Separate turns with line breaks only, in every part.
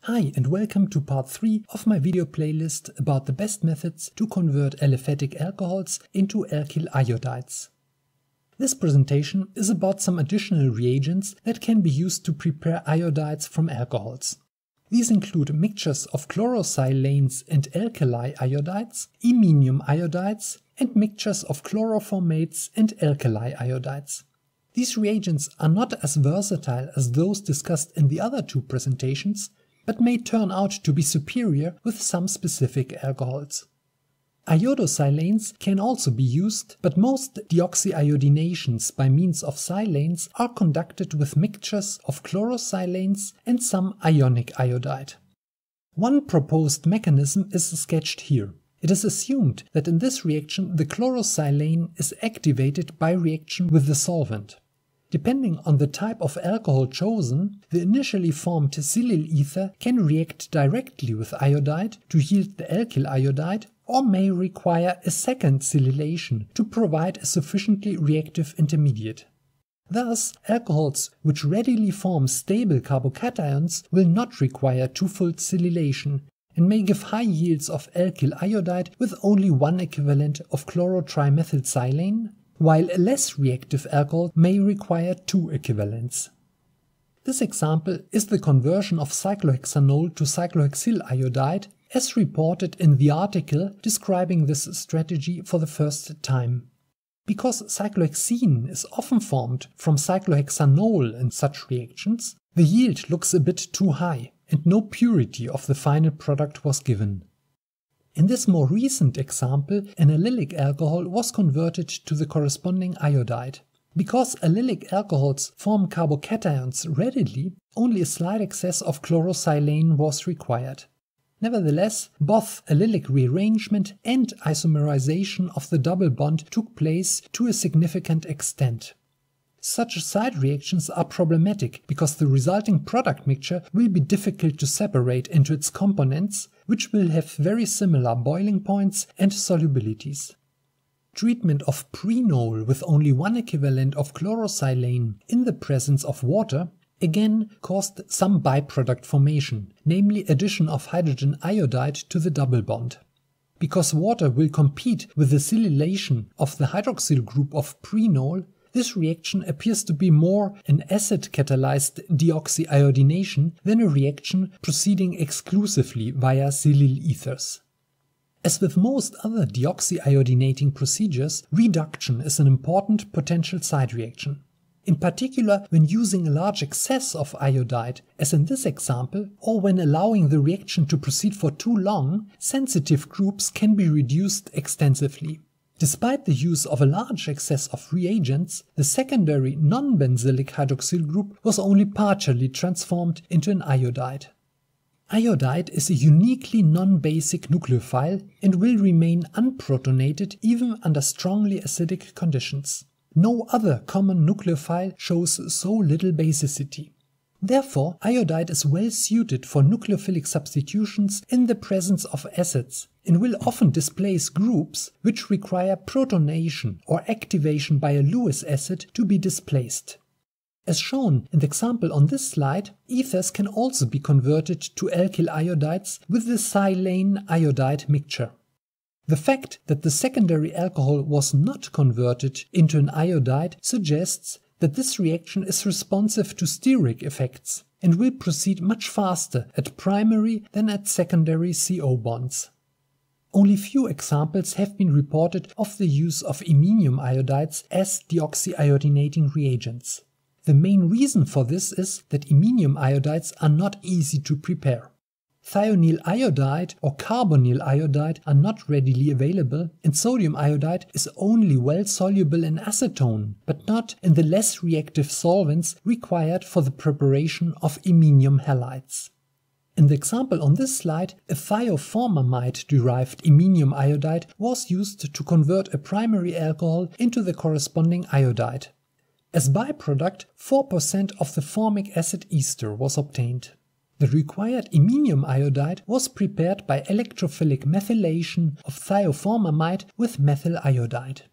Hi and welcome to part 3 of my video playlist about the best methods to convert aliphatic alcohols into alkyl iodides. This presentation is about some additional reagents that can be used to prepare iodides from alcohols. These include mixtures of chlorosilanes and alkali iodides, iminium iodides, and mixtures of chloroformates and alkali iodides. These reagents are not as versatile as those discussed in the other two presentations, but may turn out to be superior with some specific alcohols. Iodosilanes can also be used, but most deoxyiodinations by means of silanes are conducted with mixtures of chlorosilanes and some ionic iodide. One proposed mechanism is sketched here. It is assumed that in this reaction the chlorosilane is activated by reaction with the solvent. Depending on the type of alcohol chosen, the initially formed silyl ether can react directly with iodide to yield the alkyl iodide, or may require a second silylation to provide a sufficiently reactive intermediate. Thus, alcohols which readily form stable carbocations will not require twofold silylation and may give high yields of alkyl iodide with only one equivalent of chlorotrimethylsilane, while a less reactive alcohol may require two equivalents. This example is the conversion of cyclohexanol to cyclohexyl iodide, as reported in the article describing this strategy for the first time. Because cyclohexene is often formed from cyclohexanol in such reactions, the yield looks a bit too high, and no purity of the final product was given. In this more recent example, an allylic alcohol was converted to the corresponding iodide. Because allylic alcohols form carbocations readily, only a slight excess of chlorosilane was required. Nevertheless, both allylic rearrangement and isomerization of the double bond took place to a significant extent. Such side reactions are problematic because the resulting product mixture will be difficult to separate into its components, which will have very similar boiling points and solubilities. Treatment of prenol with only one equivalent of chlorosilane in the presence of water again caused some byproduct formation, namely addition of hydrogen iodide to the double bond. Because water will compete with the silylation of the hydroxyl group of prenol, this reaction appears to be more an acid-catalyzed deoxyiodination than a reaction proceeding exclusively via silyl ethers. As with most other deoxyiodinating procedures, reduction is an important potential side reaction. In particular, when using a large excess of iodide, as in this example, or when allowing the reaction to proceed for too long, sensitive groups can be reduced extensively. Despite the use of a large excess of reagents, the secondary non-benzylic hydroxyl group was only partially transformed into an iodide. Iodide is a uniquely non-basic nucleophile and will remain unprotonated even under strongly acidic conditions. No other common nucleophile shows so little basicity. Therefore, iodide is well suited for nucleophilic substitutions in the presence of acids and will often displace groups which require protonation or activation by a Lewis acid to be displaced. As shown in the example on this slide, ethers can also be converted to alkyl iodides with the silane iodide mixture. The fact that the secondary alcohol was not converted into an iodide suggests that this reaction is responsive to steric effects and will proceed much faster at primary than at secondary CO bonds. Only few examples have been reported of the use of iminium iodides as deoxyiodinating reagents. The main reason for this is that iminium iodides are not easy to prepare. Thionyl iodide or carbonyl iodide are not readily available, and sodium iodide is only well soluble in acetone, but not in the less reactive solvents required for the preparation of iminium halides. In the example on this slide, a thioformamide-derived iminium iodide was used to convert a primary alcohol into the corresponding iodide. As byproduct, 4% of the formic acid ester was obtained. The required iminium iodide was prepared by electrophilic methylation of thioformamide with methyl iodide.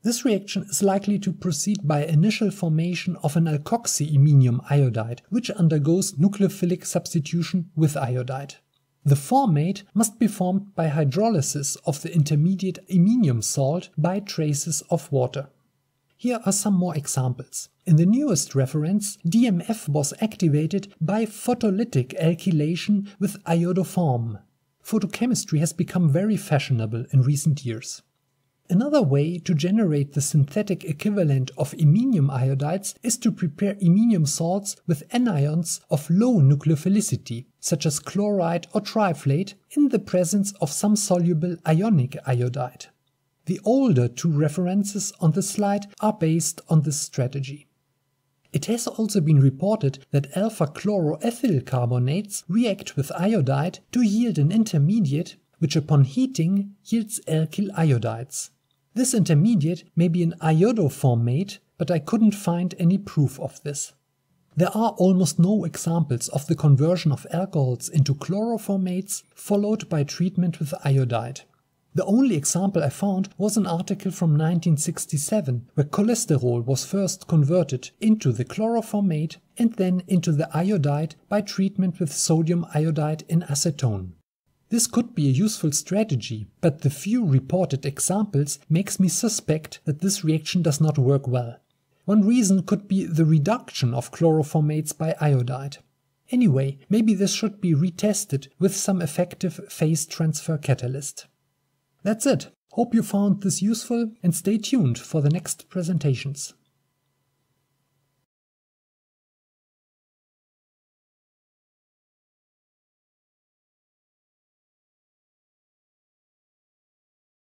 This reaction is likely to proceed by initial formation of an alkoxy-iminium iodide, which undergoes nucleophilic substitution with iodide. The formate must be formed by hydrolysis of the intermediate iminium salt by traces of water. Here are some more examples. In the newest reference, DMF was activated by photolytic alkylation with iodoform. Photochemistry has become very fashionable in recent years. Another way to generate the synthetic equivalent of iminium iodides is to prepare iminium salts with anions of low nucleophilicity, such as chloride or triflate, in the presence of some soluble ionic iodide. The older two references on the slide are based on this strategy. It has also been reported that alpha-chloroethyl carbonates react with iodide to yield an intermediate which upon heating yields alkyl iodides. This intermediate may be an iodoformate, but I couldn't find any proof of this. There are almost no examples of the conversion of alcohols into chloroformates followed by treatment with iodide. The only example I found was an article from 1967, where cholesterol was first converted into the chloroformate and then into the iodide by treatment with sodium iodide in acetone. This could be a useful strategy, but the few reported examples makes me suspect that this reaction does not work well. One reason could be the reduction of chloroformates by iodide. Anyway, maybe this should be retested with some effective phase transfer catalyst. That's it. Hope you found this useful and stay tuned for the next presentations.